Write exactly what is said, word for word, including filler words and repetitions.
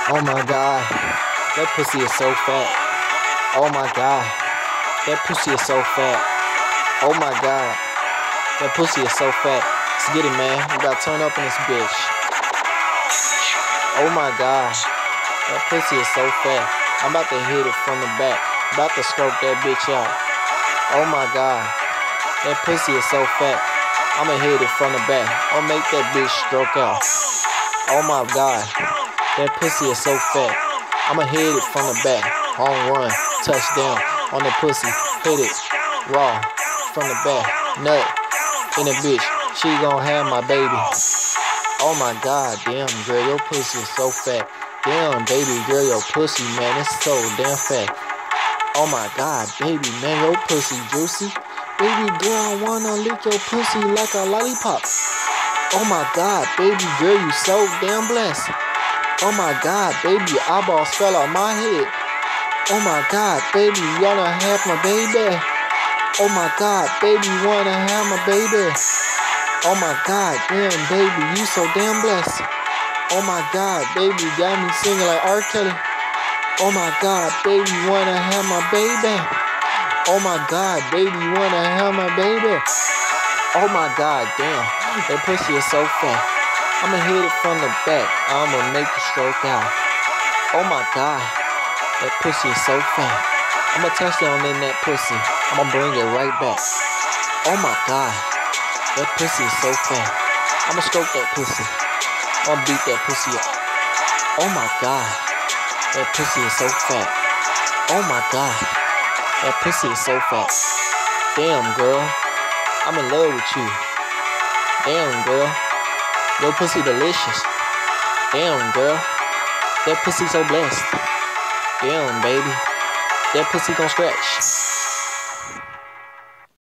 Oh my god, that pussy is so fat. Oh my god, that pussy is so fat. Oh my god, that pussy is so fat. Let's get it, man. We gotta turn up in this bitch. Oh my god, that pussy is so fat. I'm about to hit it from the back. About to stroke that bitch out. Oh my god, that pussy is so fat. I'ma hit it from the back. I'll make that bitch stroke out. Oh my god, that pussy is so fat. I'ma hit it from the back. Home run, touchdown on the pussy. Hit it raw from the back. Nut in the bitch. She gon' have my baby. Oh my god, damn girl, your pussy is so fat. Damn baby girl, your pussy, man, it's so damn fat. Oh my god, baby man, your pussy juicy. Baby girl, I wanna lick your pussy like a lollipop. Oh my god, baby girl, you so damn blessed. Oh my god, baby, eyeballs fell out my head. Oh my god, baby, you wanna have my baby. Oh my god, baby, you wanna have my baby. Oh my god, damn baby, you so damn blessed. Oh my god, baby, you got me singing like R. Kelly. Oh my god, baby, you wanna have my baby. Oh my god, baby, you wanna have my baby. Oh my god, damn, that pussy is so fat. I'ma hit it from the back. I'ma make it stroke out. Oh my god, that pussy is so fat. I'ma touch down in that pussy. I'ma bring it right back. Oh my god, that pussy is so fat. I'ma stroke that pussy. I'ma beat that pussy up. Oh my god, that pussy is so fat. Oh my god, that pussy is so fat. Damn girl, I'm in love with you. Damn girl, your pussy delicious. Damn girl, that pussy so blessed. Damn baby, that pussy gon' scratch.